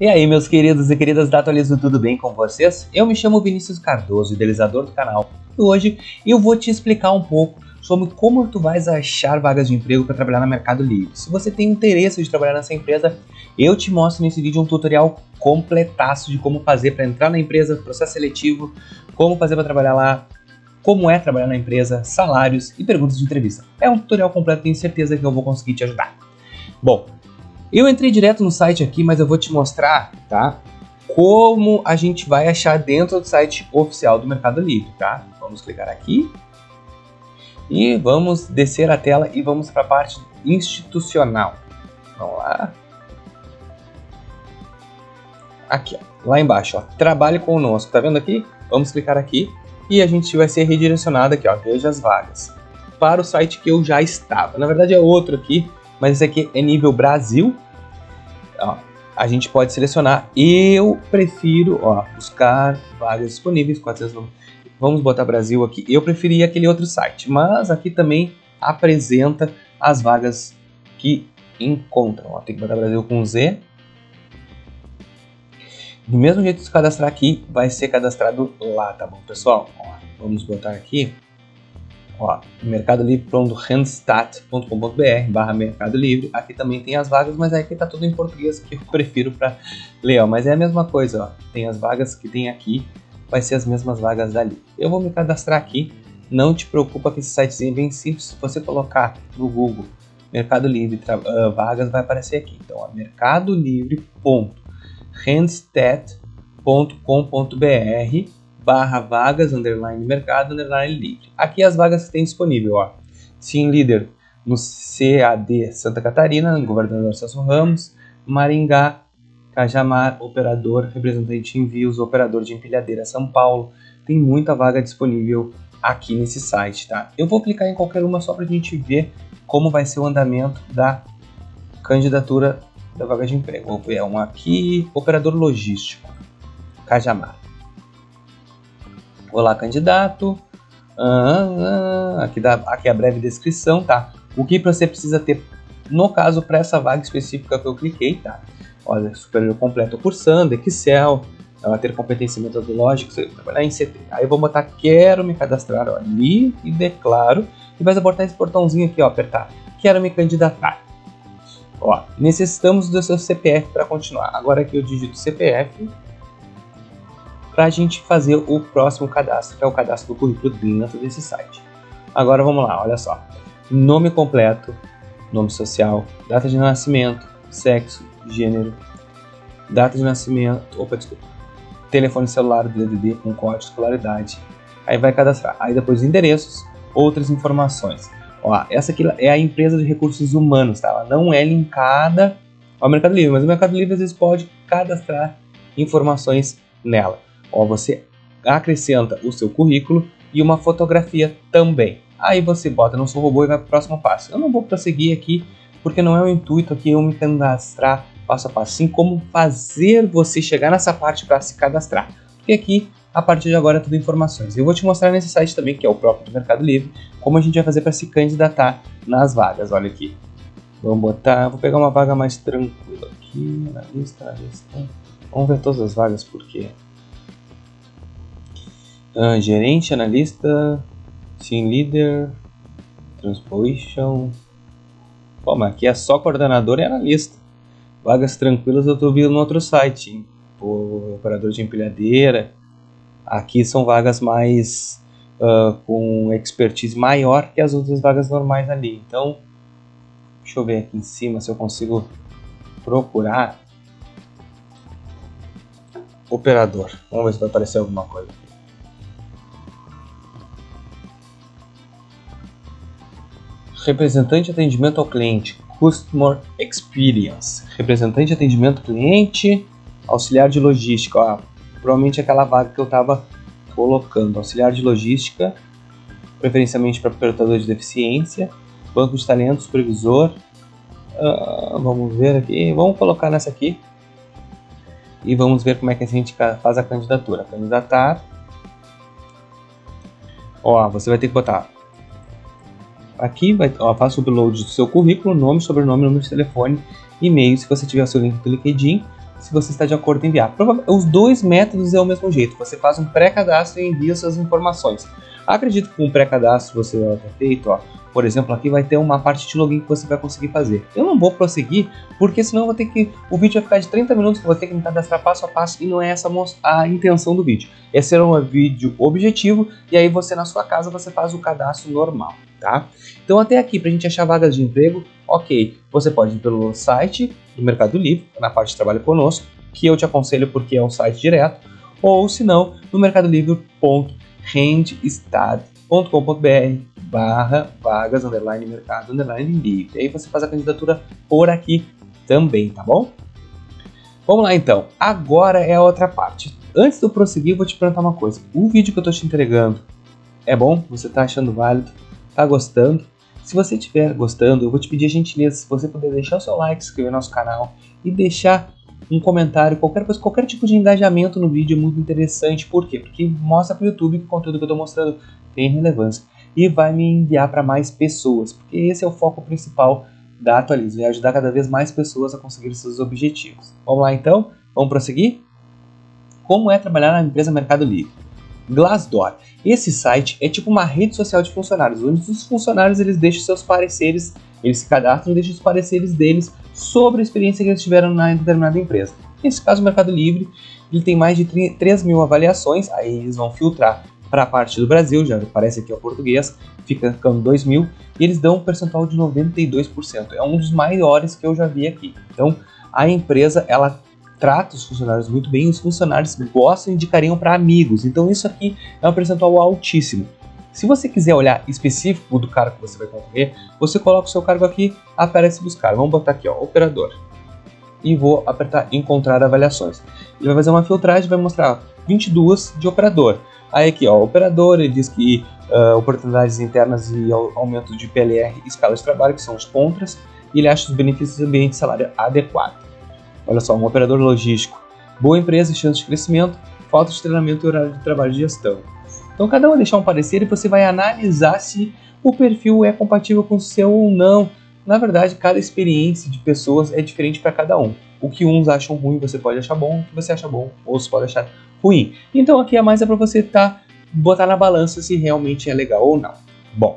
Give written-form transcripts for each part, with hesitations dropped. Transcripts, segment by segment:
E aí, meus queridos e queridas da Atualizo, tudo bem com vocês? Eu me chamo Vinícius Cardoso, idealizador do canal. E hoje eu vou te explicar um pouco sobre como tu vais achar vagas de emprego para trabalhar no Mercado Livre. Se você tem interesse de trabalhar nessa empresa, eu te mostro nesse vídeo um tutorial completaço de como fazer para entrar na empresa, processo seletivo, como fazer para trabalhar lá, como é trabalhar na empresa, salários e perguntas de entrevista. É um tutorial completo, tenho certeza que eu vou conseguir te ajudar. Bom, eu entrei direto no site aqui, mas eu vou te mostrar, tá? Como a gente vai achar dentro do site oficial do Mercado Livre, tá? Vamos clicar aqui e vamos descer a tela e vamos para a parte institucional. Vamos lá. Aqui, ó, lá embaixo, ó, trabalhe conosco, tá vendo aqui? Vamos clicar aqui e a gente vai ser redirecionado aqui, ó, veja as vagas, para o site que eu já estava. Na verdade é outro aqui, mas esse aqui é nível Brasil. Ó, a gente pode selecionar. Eu prefiro, ó, buscar vagas disponíveis. 400, vamos botar Brasil aqui. Eu preferi aquele outro site, mas aqui também apresenta as vagas que encontram. Ó, tem que botar Brasil com Z. Do mesmo jeito que se cadastrar aqui, vai ser cadastrado lá, tá bom, pessoal? Ó, vamos botar aqui. Ó, mercadolivre.randstad.com.br/Mercado Livre. Aqui também tem as vagas, mas aqui tá tudo em português que eu prefiro para ler, ó. Mas é a mesma coisa, ó. Tem as vagas que tem aqui, vai ser as mesmas vagas dali. Eu vou me cadastrar aqui. Não te preocupa que esse sitezinho é bem simples. Se você colocar no Google Mercado Livre vagas, vai aparecer aqui. Então, ó, mercadolivre.randstad.com.br/vagas, _mercado, _livre. Aqui as vagas que tem disponível, ó. Team Leader no CAD Santa Catarina, Governador Celso Ramos, Maringá, Cajamar, Operador, Representante de Envios, Operador de Empilhadeira, São Paulo. Tem muita vaga disponível aqui nesse site, tá? Eu vou clicar em qualquer uma só pra gente ver como vai ser o andamento da candidatura da vaga de emprego. Vou ver um aqui, Operador Logístico, Cajamar. Olá, candidato. Aqui a breve descrição, tá? O que você precisa ter, no caso, para essa vaga específica que eu cliquei, tá? Olha, superior completo cursando, Excel, ter competência metodológica, trabalhar em CT. Aí eu vou botar quero me cadastrar, ó, ali e declaro. E vai botar esse botãozinho aqui, ó, apertar. Quero me candidatar. Ó, necessitamos do seu CPF para continuar. Agora aqui eu digito CPF para a gente fazer o próximo cadastro, que é o cadastro do currículo dentro desse site. Agora vamos lá, olha só. Nome completo, nome social, data de nascimento, sexo, gênero, data de nascimento, telefone celular do DDD com código de escolaridade. Aí vai cadastrar. Aí depois endereços, outras informações. Ó, essa aqui é a empresa de recursos humanos, tá? Ela não é linkada ao Mercado Livre, mas o Mercado Livre às vezes pode cadastrar informações nela. Ó, você acrescenta o seu currículo e uma fotografia também. Aí você bota no seu robô e vai para o próximo passo. Eu não vou prosseguir aqui, porque não é o intuito aqui eu me cadastrar passo a passo, assim como fazer você chegar nessa parte para se cadastrar. Porque aqui, a partir de agora, é tudo informações. Eu vou te mostrar nesse site também, que é o próprio do Mercado Livre, como a gente vai fazer para se candidatar nas vagas. Olha aqui. Vamos botar, vou pegar uma vaga mais tranquila aqui, na lista. Vamos ver todas as vagas, porque gerente, analista, team leader, transposition. Pô, mas aqui é só coordenador e analista. Vagas tranquilas eu tô vendo no outro site, hein? Pô, operador de empilhadeira. Aqui são vagas mais com expertise maior que as outras vagas normais ali. Então, deixa eu ver aqui em cima se eu consigo procurar operador. Vamos ver se vai aparecer alguma coisa. Representante de atendimento ao cliente, Customer Experience. Representante de atendimento ao cliente, auxiliar de logística. Ó, provavelmente aquela vaga que eu estava colocando. Auxiliar de logística, preferencialmente para operador de deficiência, banco de talentos, supervisor. Vamos ver aqui, vamos colocar nessa aqui e vamos ver como é que a gente faz a candidatura. Candidatar. Ó, você vai ter que botar aqui, faça o upload do seu currículo, nome, sobrenome, número de telefone, e-mail. Se você tiver o seu link do LinkedIn, se você está de acordo em enviar. Os dois métodos é o mesmo jeito, você faz um pré-cadastro e envia suas informações. Acredito que com o pré-cadastro você vai ter feito, ó, por exemplo, aqui vai ter uma parte de login que você vai conseguir fazer. Eu não vou prosseguir, porque senão eu vou ter o vídeo vai ficar de 30 minutos, que eu vou ter que me cadastrar passo a passo, e não é essa a intenção do vídeo. Esse era um vídeo objetivo, e aí você na sua casa você faz o cadastro normal, tá? Então até aqui, para a gente achar vagas de emprego, ok, você pode ir pelo site do Mercado Livre, na parte de trabalho conosco, que eu te aconselho porque é um site direto, ou se não, no mercadolivre.rendestad.com.br/vagas_mercado_livre. Aí você faz a candidatura por aqui também, tá bom? Vamos lá então, agora é a outra parte. Antes de eu prosseguir, eu vou te perguntar uma coisa. O vídeo que eu tô te entregando é bom? Você tá achando válido? Tá gostando? Se você estiver gostando, eu vou te pedir a gentileza, se você puder deixar o seu like, se inscrever no nosso canal e deixar um comentário, qualquer coisa, qualquer tipo de engajamento no vídeo é muito interessante. Por quê? Porque mostra para o YouTube que o conteúdo que eu estou mostrando tem relevância e vai me enviar para mais pessoas, porque esse é o foco principal da Atualize, é ajudar cada vez mais pessoas a conseguir seus objetivos. Vamos lá então? Vamos prosseguir? Como é trabalhar na empresa Mercado Livre? Glassdoor. Esse site é tipo uma rede social de funcionários, onde os funcionários eles deixam seus pareceres, eles se cadastram e deixam os pareceres deles sobre a experiência que eles tiveram na determinada empresa. Nesse caso, o Mercado Livre ele tem mais de 3 mil avaliações, aí eles vão filtrar para a parte do Brasil, já aparece aqui o português, fica ficando 2 mil, e eles dão um percentual de 92%. É um dos maiores que eu já vi aqui. Então, a empresa, ela trata os funcionários muito bem, os funcionários gostam e indicariam para amigos. Então, isso aqui é um percentual altíssimo. Se você quiser olhar específico do cargo que você vai concorrer, você coloca o seu cargo aqui, aparece buscar. Vamos botar aqui, ó, operador. E vou apertar encontrar avaliações. Ele vai fazer uma filtragem, vai mostrar 22 de operador. Aí aqui, ó, operador, ele diz que oportunidades internas e aumento de PLR e escala de trabalho, que são os contras, e ele acha os benefícios do ambiente de salário adequado. Olha só, um operador logístico, boa empresa e chance de crescimento, falta de treinamento e horário de trabalho de gestão. Então cada um vai deixar um parecer e você vai analisar se o perfil é compatível com o seu ou não. Na verdade, cada experiência de pessoas é diferente para cada um. O que uns acham ruim, você pode achar bom, o que você acha bom, outros podem achar ruim. Então aqui é mais para você botar na balança se realmente é legal ou não. Bom,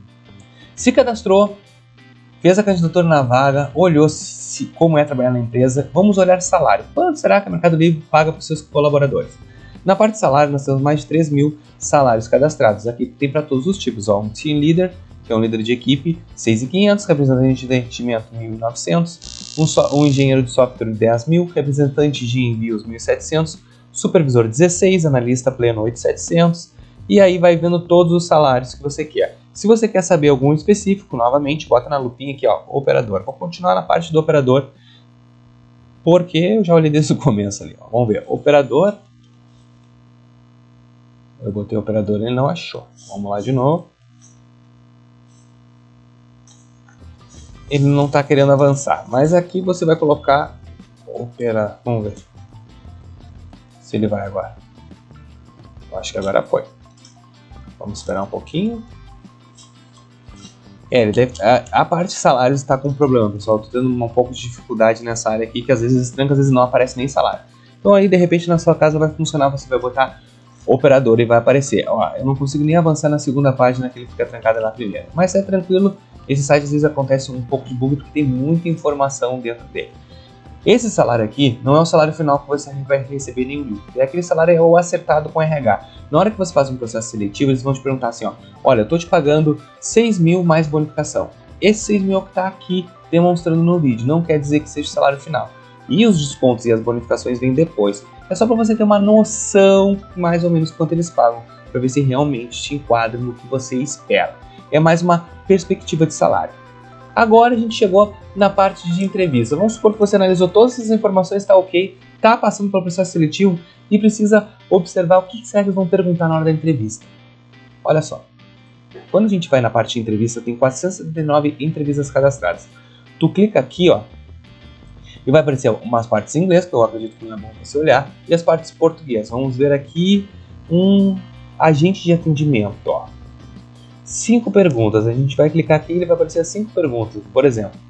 se cadastrou, fez a candidatura na vaga, olhou como é trabalhar na empresa, vamos olhar salário. Quanto será que a Mercado Livre paga para os seus colaboradores? Na parte de salário, nós temos mais de 3 mil salários cadastrados. Aqui tem para todos os tipos. Ó, um Team Leader, que é um líder de equipe, 6.500, representante de atendimento, 1.900, um engenheiro de software, 10 mil, representante de envios, 1.700, supervisor, 16, analista pleno, 8.700, e aí vai vendo todos os salários que você quer. Se você quer saber algum específico, novamente, bota na lupinha aqui, ó, operador. Vou continuar na parte do operador, porque eu já olhei desde o começo ali, ó. Vamos ver, operador. Eu botei o operador e ele não achou. Vamos lá de novo. Ele não está querendo avançar. Mas aqui você vai colocar Vamos ver se ele vai agora. Eu acho que agora foi. Vamos esperar um pouquinho. A parte de salários está com problema, pessoal. Estou tendo um pouco de dificuldade nessa área aqui, que às vezes tranca, às vezes não aparece nem salário. Então aí, de repente, na sua casa vai funcionar. Você vai botar operador e vai aparecer. Ó, eu não consigo nem avançar na segunda página, que ele fica trancado na primeira. Mas é tranquilo, esse site às vezes acontece um pouco de bug porque tem muita informação dentro dele. Esse salário aqui não é o salário final que você vai receber nenhum livro. É aquele salário acertado com RH. Na hora que você faz um processo seletivo, eles vão te perguntar assim, ó, olha, eu estou te pagando 6 mil mais bonificação. Esse 6 mil é o que está aqui demonstrando no vídeo, não quer dizer que seja o salário final. E os descontos e as bonificações vêm depois. É só para você ter uma noção mais ou menos quanto eles pagam, para ver se realmente te enquadra no que você espera. É mais uma perspectiva de salário. Agora a gente chegou na parte de entrevista. Vamos supor que você analisou todas essas informações, está ok, está passando pelo processo seletivo e precisa observar o que será que eles vão perguntar na hora da entrevista. Olha só, quando a gente vai na parte de entrevista, tem 479 entrevistas cadastradas. Tu clica aqui, ó, e vai aparecer umas partes em inglês, que eu acredito que não é bom você olhar, e as partes em português. Vamos ver aqui um agente de atendimento, ó. 5 perguntas, a gente vai clicar aqui e ele vai aparecer 5 perguntas. Por exemplo,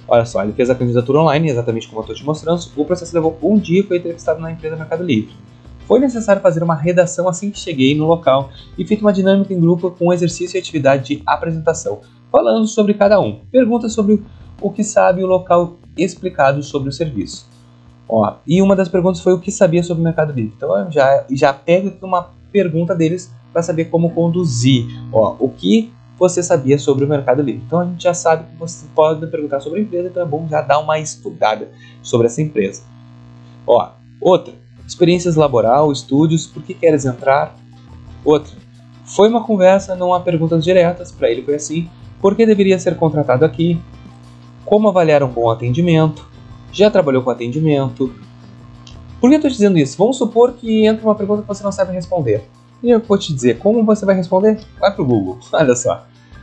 Olha só, ele fez a candidatura online, exatamente como eu estou te mostrando. O processo levou um dia e foi entrevistado na empresa Mercado Livre. Foi necessário fazer uma redação assim que cheguei no local e feito uma dinâmica em grupo com exercício e atividade de apresentação, falando sobre cada um. Perguntas sobre o que sabe o local explicado sobre o serviço. Ó, e uma das perguntas foi o que sabia sobre o Mercado Livre. Então eu já pego aqui uma pergunta deles para saber como conduzir. Ó, o que você sabia sobre o Mercado Livre? Então a gente já sabe que você pode perguntar sobre a empresa, então é bom já dar uma estudada sobre essa empresa. Ó, outra, experiências laboral, estudos, por que queres entrar? Outra, foi uma conversa, não há perguntas diretas, para ele foi assim, por que deveria ser contratado aqui? Como avaliar um bom atendimento? Já trabalhou com atendimento? Por que eu estou dizendo isso? Vamos supor que entra uma pergunta que você não sabe responder. E eu vou te dizer, como você vai responder? Vai para o Google, olha só.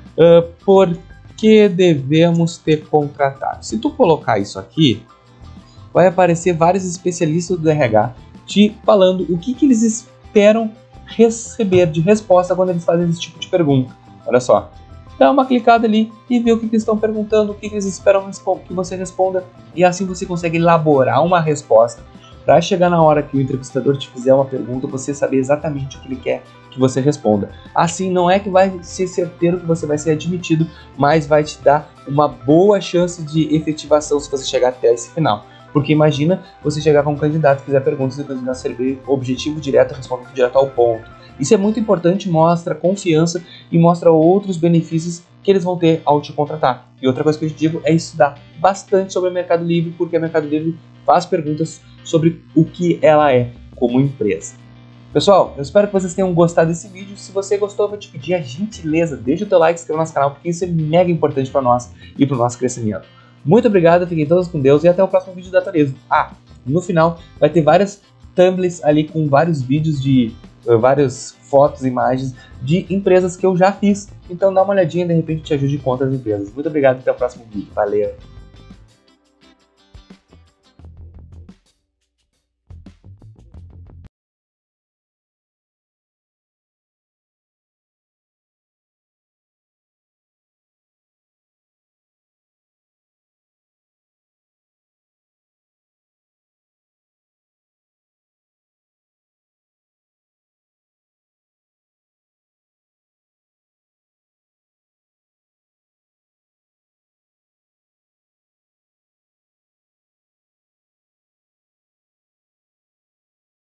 Por que devemos ter contratado? Se tu colocar isso aqui, vai aparecer vários especialistas do RH te falando o que eles esperam receber de resposta quando eles fazem esse tipo de pergunta. Olha só. Dá uma clicada ali e vê o que eles estão perguntando, o que eles esperam que você responda. E assim você consegue elaborar uma resposta para chegar na hora que o entrevistador te fizer uma pergunta, você saber exatamente o que ele quer que você responda. Assim, não é que vai ser certeiro que você vai ser admitido, mas vai te dar uma boa chance de efetivação se você chegar até esse final. Porque imagina você chegar com um candidato, fizer perguntas e depois não servir objetivo direto, respondendo direto ao ponto. Isso é muito importante, mostra confiança e mostra outros benefícios que eles vão ter ao te contratar. E outra coisa que eu te digo é estudar bastante sobre o Mercado Livre, porque o Mercado Livre faz perguntas sobre o que ela é como empresa. Pessoal, eu espero que vocês tenham gostado desse vídeo. Se você gostou, eu vou te pedir a gentileza, deixa o teu like e se inscreva no nosso canal, porque isso é mega importante para nós e para o nosso crescimento. Muito obrigado, fiquem todos com Deus e até o próximo vídeo da Atualismo. No final vai ter várias thumbnails ali com vários vídeos de várias fotos e imagens de empresas que eu já fiz. Então dá uma olhadinha e de repente te ajude com outras empresas. Muito obrigado e até o próximo vídeo. Valeu!